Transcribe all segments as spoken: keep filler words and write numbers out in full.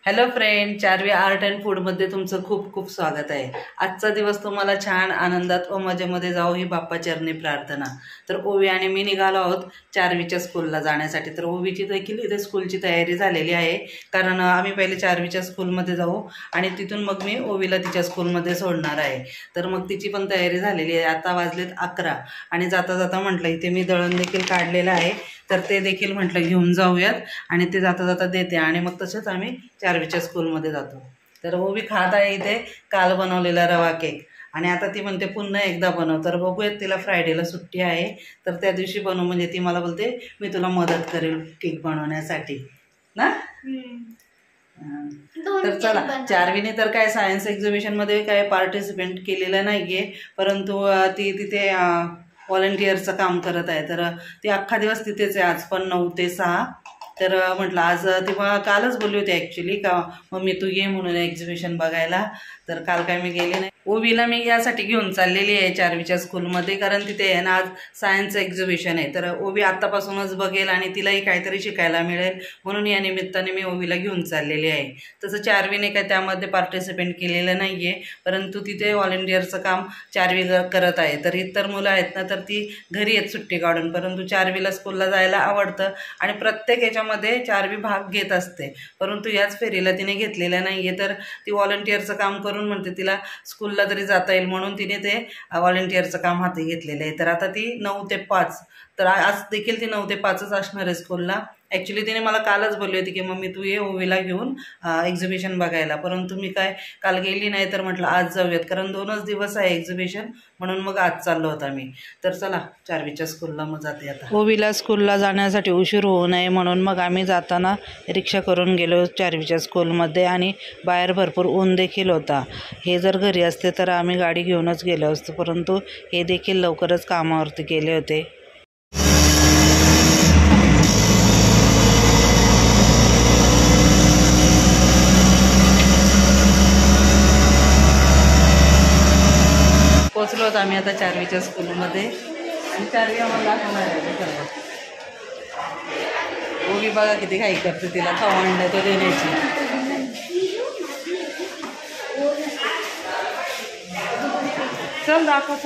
Hello friend, Charvi art and फूडमध्ये तुमचं खूप खूप स्वागत आहे। आजचा दिवस तुम्हाला छान आनंदात व मजेमध्ये जाऊ ही बाप्पा चरणी प्रार्थना। तर ओवी आणि मी निघालो आहोत चारवीच्या स्कूलला जाण्यासाठी। तर ओवीची देखील इथे स्कूलची तयारी झालेली आहे, कारण आम्ही पहिले चारवीच्या स्कूलमध्ये जाऊ आणि तिथून मग मी ओवीला तिच्या स्कूलमध्ये सोडणार आहे। तर मग तिची पण तयारी झालेली आहे। आता वाजलेत अकरा आणि जाता जाता म्हटलं इथे मी दळण देखील काढलेलं आहे, तर ते देखील म्हटलं घेऊन जाऊयात आणि ते जाता जाता देते आणि मग तसंच आम्ही चारवीच्या स्कूलमध्ये जातो। तर ओवी खात आहे इथे काल बनवलेला रवा केक आणि आता ती म्हणते पुन्हा एकदा बनव। तर बघूयात, तिला फ्रायडेला सुट्टी आहे तर त्या दिवशी बनवू, म्हणजे ती मला बोलते मी तुला मदत करेल केक बनवण्यासाठी ना। तर चला, चारवीने तर काय सायन्स एक्झिबिशनमध्ये काय पार्टिसिपेट केलेलं नाही आहे, परंतु ती तिथे व्हॉलंटिअरचं काम करत आहे। तर ती अख्खा दिवस तिथेच आहे, आज पण नऊ ते सहा। तर म्हटलं आज ती मला कालच बोलली होती ॲक्च्युली का मम्मी तू ये म्हणून एक्झिबिशन बघायला, तर काल काय मी गेले नाही। ओवीला मी यासाठी घेऊन चाललेली आहे चारवीच्या स्कूलमध्ये, कारण तिथे आहे ना आज सायन्स एक्झिबिशन आहे। तर ओवी आत्तापासूनच बघेल आणि तिलाही काहीतरी शिकायला मिळेल, म्हणून या निमित्ताने मी ओवीला घेऊन चाललेली आहे। तसं चारवीने काय त्यामध्ये पार्टिसिपेट केलेलं नाही आहे, परंतु तिथे व्हॉलंटिअरचं काम चारवी करत आहे। तर इतर मुलं आहेत ना तर ती घरी आहेत सुट्टी काढून, परंतु चारवीला स्कूलला जायला आवडतं आणि प्रत्येक याच्यामध्ये चारवी भाग घेत असते, परंतु याच फेरीला तिने घेतलेलं नाही आहे। तर ती व्हॉलंटिअरचं काम करून म्हणते तिला स्कूलला तरी जाता येईल, म्हणून तिने ते व्हॉलंटिअरचं काम हाती घेतलेलं आहे। तर आता ती नऊ ते पाच, तर आज देखील ती नऊ ते पाचच असणार आहे स्कूलला। ॲक्च्युली तिने मला कालच बोलली होती की मम्मी तू ये ओवीला घेऊन एक्झिबिशन बघायला, परंतु मी काय काल गेली नाही। तर म्हटलं आज जाऊयात, कारण दोनच दिवस आहे एक्झिबिशन, म्हणून मग आज चाललो होता मी। तर चला चारवीच्या स्कूलला मग जाते आता। ओवीला स्कूलला जाण्यासाठी उशीर होऊ नये म्हणून मग आम्ही जाताना रिक्षा करून गेलो चारवीच्या स्कूलमध्ये, आणि बाहेर भरपूर ऊन देखील होता। हे जर घरी असते तर आम्ही गाडी घेऊनच गेलो असतो, परंतु हे देखील लवकरच कामावरती गेले होते। पोचलो होतो आम्ही आता चारवीच्या स्कूलमध्ये, आणि चारवी आम्हाला दाखवणार आहे सर्व। ओवी बघा किती घाई करते, तिला खाऊ आणलं तो देण्याची। चल दाखव।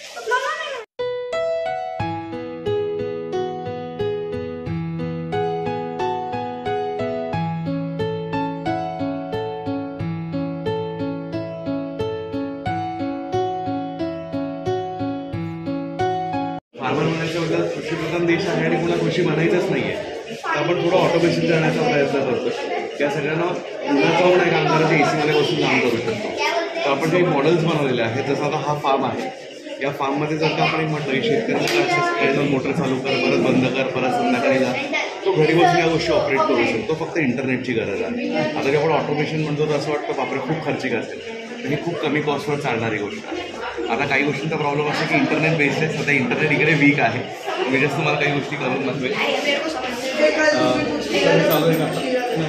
फार्मर म्हणायचं म्हटलं कृषीप्रधान देश आहे आणि कुणा कृषी म्हणायचंच नाही आहे, तर आपण थोडं ऑटोमेशन करण्याचा प्रयत्न करतो। त्या सगळ्यांना पुण्यात जाऊन एक आमदाराच्या ए सीमध्ये बसून काम करू शकतो। तर आपण काही मॉडेल्स बनवलेले आहेत, जसं आता हा फार्म आहे, या फार्ममध्ये जर का आपण म्हटलं की शेतकऱ्यांना काय सकाळी जाऊन मोटर चालू कर, परत बंद कर, परत संध्याकाळी जा, तो घरी बसून या गोष्टी ऑपरेट करू शकतो। फक्त इंटरनेटची गरज आहे। आता जेव्हा आपण ऑटोमेशन म्हणतो तर असं वाटतं बापरे खूप खर्चिक असेल, तर ही खूप कमी कॉस्टवर चालणारी गोष्ट आहे। आता काही गोष्टींचा प्रॉब्लेम असतो की इंटरनेट बेस्ड आहे, सध्या इंटरनेट इकडे वीक आहे, मी जास्त तुम्हाला काही गोष्टी करून नसवे चालू आहे का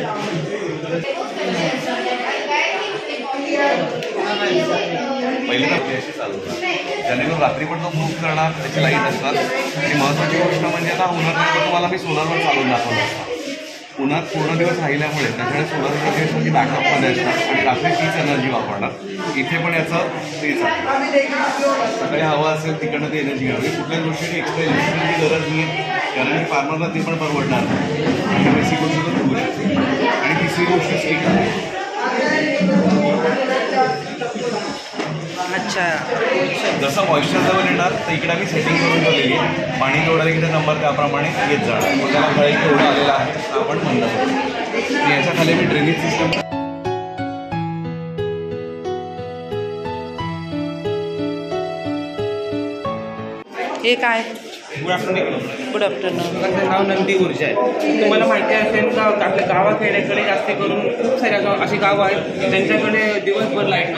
पहिले तर अशी चालू जेणेकरून रात्री पण तो प्रूफ करणार, त्याची लाईट असतात। आणि महत्त्वाची गोष्ट म्हणजे आता उन्हात तुम्हाला मी सोलारवर चालून दाखवलं असतं, उन्हात पूर्ण दिवस राहिल्यामुळे त्याच्याकडे सोलर एनर्जी बॅकअपमध्ये असतात आणि रात्री तीच एनर्जी वापरणार। इथे पण याचं तेच आहे, सकाळी हवा असेल तिकडनं ती एनर्जी घ्यावी, कुठल्याच गोष्टीची एक्स्ट्रा इलेक्ट्रिसिटीची गरज नाही आहे, कारण की फार्मरला ती पण परवडणार नाही आणि बेसिक गोष्ट तर दूर आहे। आणि तिसरी गोष्ट स्टिक आहे। अच्छा, जसं मॉइश्चर लेवल येणार तर इकडे मी सेटिंग करून ठेवलेली आहे, पाणी तेवढं इकडे नंबर त्याप्रमाणे येत जाणार। मग त्याला गळी तेवढं आलेला आहे तर आपण बंद करतो। याच्या खाली मी ड्रेनेज सिस्टम हे काय? Good afternoon. Good afternoon. माझं नाव नंदी ऊर्जा आहे। तुम्हाला माहिती असेल का आपल्या गावाखेड्याकडे जास्त करून खूप साऱ्या गाव अशी गावं आहेत ज्यांच्याकडे दिवसभर लाईट नसते,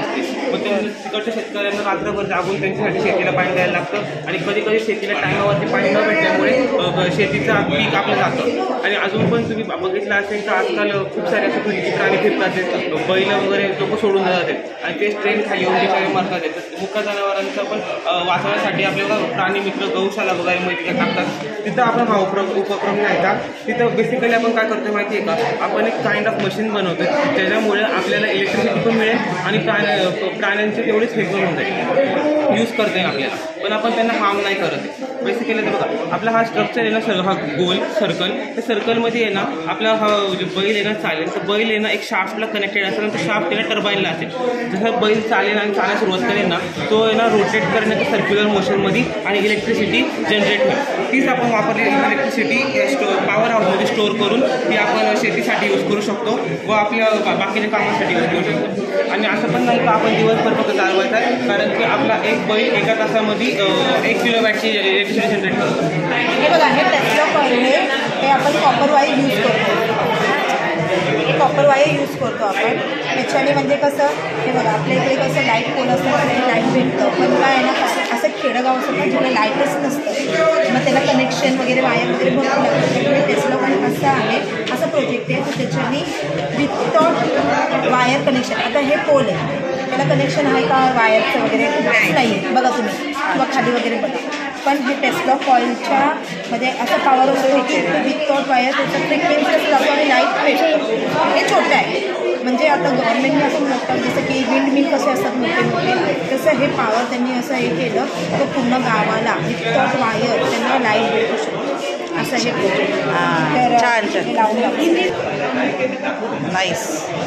मग ते तिकडच्या शेतकऱ्यांना रात्रभर जागून त्यांच्यासाठी शेतीला पाणी द्यायला लागतं आणि कधी कधी शेतीला टायमावरती पाणी न भेटल्यामुळे शेतीचं पीक आपलं जातं. आणि अजून पण तुम्ही बघितलं असेल तर आजकाल खूप सारे असे घरीचे प्राणी फिरतात, बैल वगैरे लोक सोडून जातात आणि तेच ट्रेन खाली येऊन तिकडे मरतात. तर मुख्य जनावरांचं पण वाचवण्यासाठी आपल्याला प्राणी मित्र गौशाला वगैरे माहिती टाकतात. तिथं आपण हा उपक्रम उपक्रम न्यायचा. तिथं बेसिकली आपण काय करतो माहिती आहे का, आपण एक काइंड ऑफ मशीन बनवतो त्याच्यामुळे आपल्याला इलेक्ट्रिसिटी पण मिळेल आणि प्राण्या प्राण्यांचे तेवढेच हे पण होत आहे, यूज करता येईल आपल्याला, पण आपण त्यांना हार्म नाही करत आहे. बेसिकली तर बघा आपला हा स्ट्रक्चर आहे ना, सर हा गोल सर्कल, त्या सर्कलमध्ये आहे ना आपला हा जो बैल आहे ना चालेल, तर बैल आहे ना एक शाफ्टला कनेक्टेड असेल आणि तो शाफ्ट आहे ना टर्बाईनला असेल. जसं बैल चालेल आणि चालायला सुरुवात करेल ना, तो आहे ना रोटेट करण्याच्या सर्क्युलर मोशनमध्ये आणि इलेक्ट्रिसिटी जनरेट होईल. तीच आपण वापरलेली इलेक्ट्रिसिटी स्टो पॉवर हाऊसमध्ये स्टोअर करून ती आपण शेतीसाठी यूज करू शकतो व आपल्या बाकीच्या कामासाठी यूज करू शकतो. आणि असं पण नाही का आपण दिवसभर फक्त चालवायचं आहे, कारण की आपला एक बैल एका तासामध्ये एक किलो वॅटची इलेक्ट्रिसिटी जनरेट करतो. हे बघा हे टेस्ला कॉईल आहे, हे आपण कॉपर वायर यूज करतो, कॉपर वायर यूज करतो आपण त्याच्याने. म्हणजे कसं हे बघा आपल्या इकडे कसं लाईट पोल असतं तिथे लाईट भेटतं, पण काय आहे ना कसं असं खेडेगाव असतं ना जिथे लाईटच नसतं, मग त्याला कनेक्शन वगैरे वायर वगैरे भरपूर लागतं. त्यामुळे टेस्ला कॉईल असं आहे, असा प्रोजेक्ट आहे, तर त्याच्याने विथआउट वायर कनेक्शन. आता हे पोल आहे, त्याला कनेक्शन आहे का वायरचं वगैरे नाही आहे बघा तुम्ही, किंवा खाली वगैरे बघा. पण हे टेस्ला कॉईलच्या मध्ये असं पॉवर वगैरे होते विथआउट वायर, त्याचा फ्रिक्वेन्सी असं जातो आणि लाईट भेटतो. हे छोटं आहे, म्हणजे आता गव्हर्नमेंटने असं मोठं जसं की विंड मिल कसे असतात मोठे मोठे, तसं हे पॉवर त्यांनी असं हे केलं तर पूर्ण गावाला विथआउट वायर त्यांना लाईट भेटू शकतो असं हे प्रोजेक्ट. छान छान लावून लागते. नाईस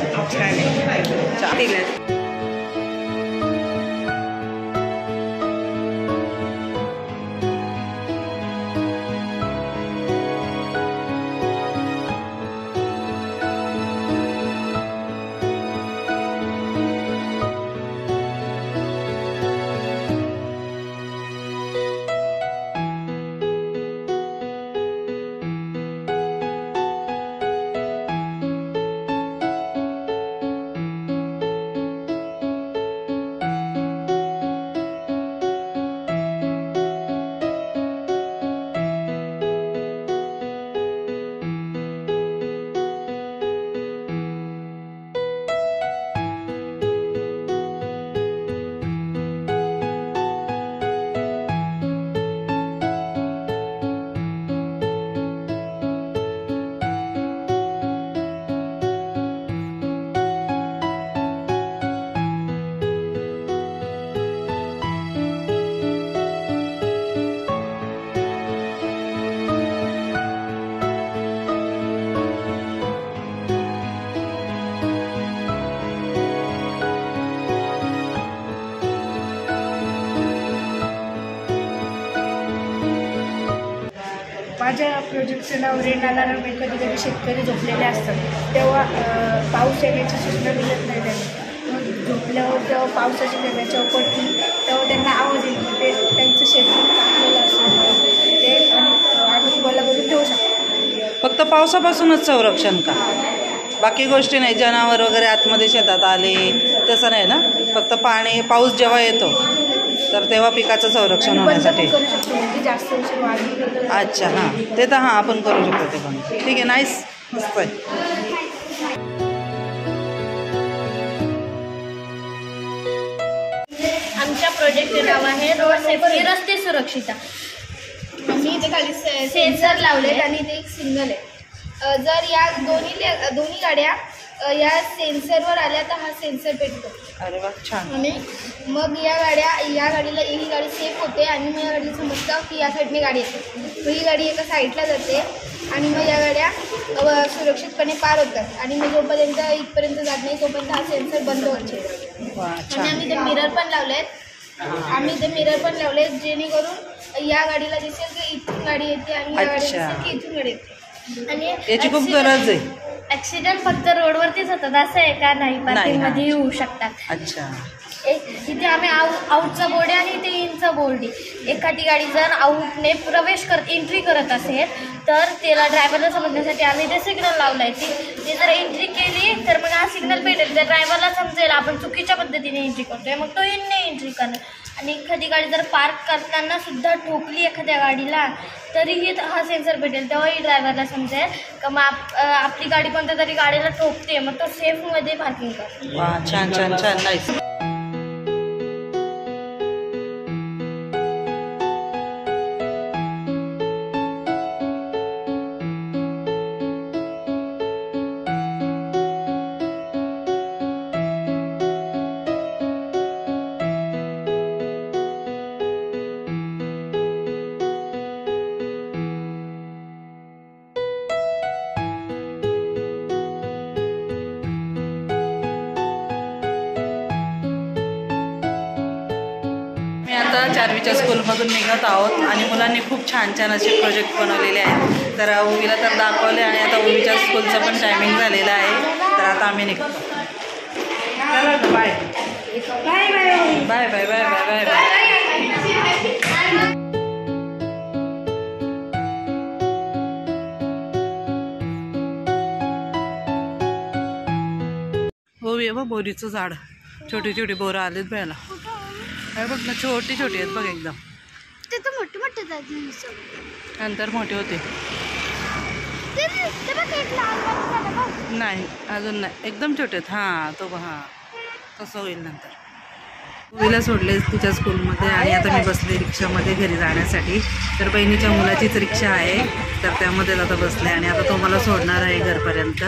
छान. माझ्या प्रोजेक्टचं नाव रेन अलार्म आहे. कधी कधी शेतकरी झोपलेले असतात तेव्हा पाऊस येण्याची सूचना मिळत नाही त्यांना, मग झोपल्यावर तेव्हा पावसाची त्याच्यावर पडतील तेव्हा त्यांना आवाज येईल, मग ते त्यांचं शेतकरी टाकलेलं असतं ते आणि आम्ही बोला करून ठेवू शकतो. फक्त पावसापासूनच संरक्षण का, बाकी गोष्टी नाही, जनावर वगैरे आतमध्ये शेतात आले तसं नाही ना, फक्त पाणी पाऊस जेव्हा येतो तर तेव्हा पिकाचं संरक्षण होण्यासाठी. अच्छा हां, ते तर हां आपण करू शकतो ते पण. ठीक आहे, नाईस, मस्त आहे. आमच्या प्रोजेक्टचे नाव आहे रोड सेफ्टी रस्ते सुरक्षिता. आम्ही इथे खाली सेन्सर लावलेत आणि ते एक सिग्नल आहे. जर या दोन्ही दोन्ही गाड्या या सेन्सरवर आल्या तर हा सेन्सर पेटतो. अरे वा, छान. आणि मग या गाड्या या गाडीला ही गाडी सेफ होते आणि मग या गाडीला समजतं की या साईडने गाडी येते, मग ही गाडी एका साईडला जाते आणि मग या गाड्या सुरक्षितपणे पार होतात. आणि मग जोपर्यंत इथपर्यंत जात नाही तोपर्यंत हा सेन्सर बंद होते. आणि आम्ही ते मिरर पण लावलेत आम्ही ते मिरर पण लावलेत जेणेकरून या गाडीला दिसेल की इथून गाडी येते आणि या गाडीला दिसेल की इथून गाडी येते. आणि याची खूप गरज आहे. ऍक्सिडेंट फक्त रोडवरतीच होतात असं आहे का? नाही, पार्किंग मध्ये होऊ शकतात. अच्छा. एक इथे आम्ही आउट आउटचा बोर्ड आहे आणि इथे इनचा बोर्ड आहे. एखादी गाडी जर आउटने प्रवेश करत एंट्री करत असेल तर त्याला ड्रायव्हरला समजण्यासाठी आम्ही ते सिग्नल लावलं आहे. ती ते जर एंट्री केली तर मग हा सिग्नल भेटेल, त्या ड्रायव्हरला समजेल आपण चुकीच्या पद्धतीने एंट्री करतोय, मग तो इनने एंट्री करणार. आणि एखादी गाडी जर पार्क करताना सुद्धा ठोकली एखाद्या गाडीला तरीही हा सेन्सर भेटेल, तेव्हाही ड्रायव्हरला समजेल का मग आप आपली गाडी कोणत्या तरी गाडीला ठोकते, मग तो सेफमध्ये पार्किंग करतो. वा, छान छान छान, नाईस. आता चारवीच्या स्कूलमधून निघत आहोत आणि मुलांनी खूप छान छान असे प्रोजेक्ट बनवलेले आहेत. तर ओवीला तर दाखवले आणि आता ओवीच्या स्कूलचं पण टायमिंग झालेलं आहे. तर आता आम्ही निघतो. चला bye bye bye bye bye bye bye bye. Ovi बघ, बोरीचं झाड, छोटी छोटी बोरं आलीत प्यायला. काय बघ ना, छोटी छोटी आहेत बघ एकदम. ते तर मोठे मोठे नंतर मोठे होते. नाही अजून नाही, एकदम छोटे आहेत. हां तो हां तसं होईल नंतर. ओवीला सोडले तिच्या स्कूलमध्ये आणि आता मी बसले रिक्षामध्ये घरी जाण्यासाठी. तर बहिणीच्या मुलाचीच रिक्षा आहे, तर त्यामध्ये आता बसले आणि आता तो मला सोडणार आहे घरपर्यंत.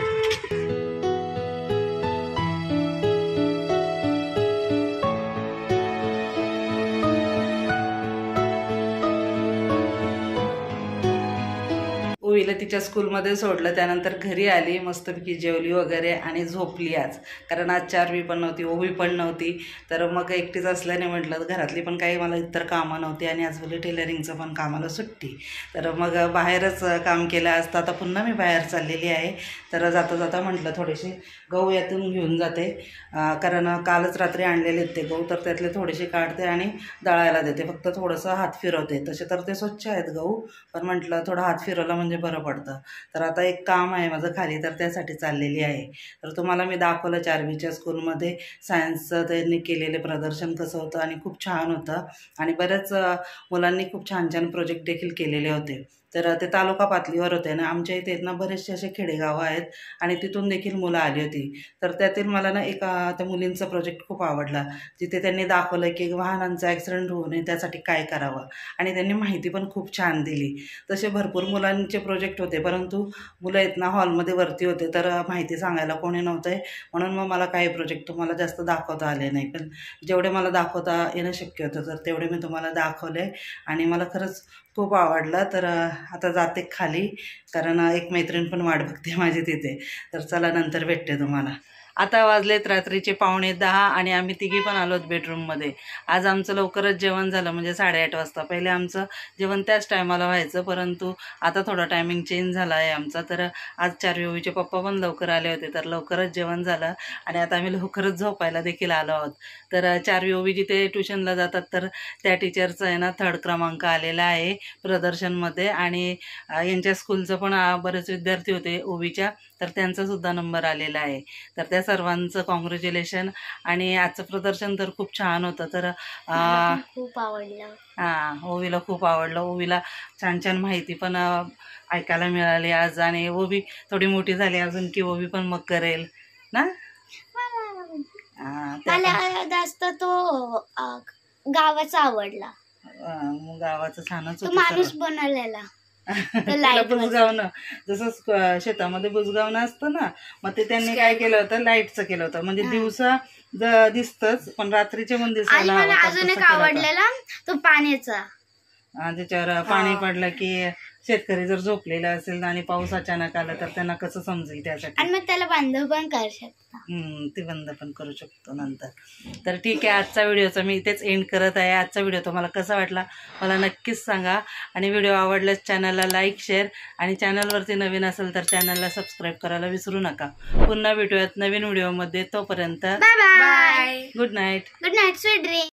ओवीला तिच्या स्कूलमध्ये सोडलं, त्यानंतर घरी आली, मस्तपैकी जेवली वगैरे आणि झोपली आज. कारण आज चारवी पण नव्हती, ओवी पण नव्हती. तर मग एकटीच असल्याने म्हटलं घरातली पण काही मला इतर कामं नव्हती आणि आज बोलले टेलरिंगचं पण कामाला सुट्टी. तर मग बाहेरच काम केलं असतं. आता पुन्हा मी बाहेर चाललेली आहे. तर जाता जाता म्हटलं थोडेसे गहू यातून घेऊन जाते, कारण कालच रात्री आणलेले आहेत ते गहू. तर त्यातले थोडेसे काढते आणि दळायला देते, फक्त थोडंसं हात फिरवते. तसे तर ते स्वच्छ आहेत गहू, पण म्हटलं थोडं हात फिरवला म्हणजे बरं पडतं. तर आता एक काम आहे माझं खाली, तर त्यासाठी चाललेली आहे. तर तुम्हाला मी दाखवलं चारवीच्या स्कूलमध्ये सायन्सचं त्यांनी केलेले प्रदर्शन कसं होतं आणि खूप छान होतं. आणि बऱ्याच मुलांनी खूप छान छान प्रोजेक्ट देखील केलेले होते. तर ते तालुका पातळीवर होते ना, आमच्या इथे ना बरेचसे असे खेडेगावं आहेत आणि तिथून देखील मुलं आली होती. तर त्यातील मला ना एका त्या मुलींचा प्रोजेक्ट खूप आवडला, जिथे त्यांनी दाखवलं की वाहनांचा ॲक्सिडेंट होऊ नये त्यासाठी काय करावं, आणि त्यांनी माहिती पण खूप छान दिली. तसे भरपूर मुलांचे प्रोजेक्ट होते, परंतु मुलं आहेत ना हॉलमध्ये वरती होते, तर माहिती सांगायला कोणी नव्हतं आहे. म्हणून मग मला काही प्रोजेक्ट तुम्हाला जास्त दाखवता आले नाही, पण जेवढे मला दाखवता येणं शक्य होतं तर तेवढे मी तुम्हाला दाखवले आणि मला खरंच खूप आवडलं. तर आता जाते खाली, कारण एक मैत्रीण पण वाट बघते माझी तिथे. तर चला नंतर भेटते तुम्हाला. आता वाजलेत रात्रीचे पावणे दहा आणि आम्ही तिघी पण आलोत बेडरूममध्ये. आज आमचं लवकरच जेवण झालं, म्हणजे साडेआठ वाजता. पहिले आमचं जेवण त्याच टायमाला व्हायचं, परंतु आता थोडा टायमिंग चेंज झाला आहे आमचा. तर आज चारवी ओवीचे पप्पा पण लवकर आले होते, तर लवकरच जेवण झालं आणि आता आम्ही लवकरच झोपायला देखील आलो आहोत. तर चारवी ओवी जिथे ट्युशनला जातात तर त्या टीचरचं आहे ना थर्ड क्रमांक आलेला आहे प्रदर्शनमध्ये, आणि यांच्या स्कूलचं पण बरेच विद्यार्थी होते ओवीच्या, तर त्यांचासुद्धा नंबर आलेला आहे. तर त्या सर्वांचं कॉंग्रॅच्युलेशन. आणि आजचं प्रदर्शन तर खूप छान होतं. तर खूप आवडलं. हां, ओवीला खूप आवडलं. ओवीला छान छान माहिती पण ऐकायला मिळाली आज, आणि ओवी थोडी मोठी झाली अजून की ओवी पण मग करेल ना. मला जास्त तो गावाचा आवडला, गावाचं छानच तो माणूस बनवलेला. बुजगावणं, जसं शेतामध्ये बुजगावणं असतं ना, मग ते त्यांनी काय केलं होतं, लाईटचं केलं होतं. म्हणजे दिवसा दिसतच पण रात्रीचे पण दिसायला. अजून एक आवडलेला तो पाण्याचा, त्याच्यावर पाणी पडलं की शेतकरी जर झोपलेला असेल आणि पाऊस अचानक आला तर त्यांना कसं समजेल त्यासाठी. आणि मग त्याला बंद पण करू शकता. हम्म, ते बंद पण करू शकतो नंतर. तर ठीक आहे, आजचा व्हिडिओचा मी इथेच एंड करत आहे. आजचा व्हिडिओ तुम्हाला कसा वाटला मला नक्कीच सांगा. आणि व्हिडिओ आवडल्यास चॅनलला लाईक शेअर आणि चॅनलवरती नवीन असेल तर चॅनलला सबस्क्राईब करायला विसरू नका. पुन्हा भेटूयात नवीन व्हिडिओमध्ये. तोपर्यंत bye bye. Good night. Good night, sweet dream.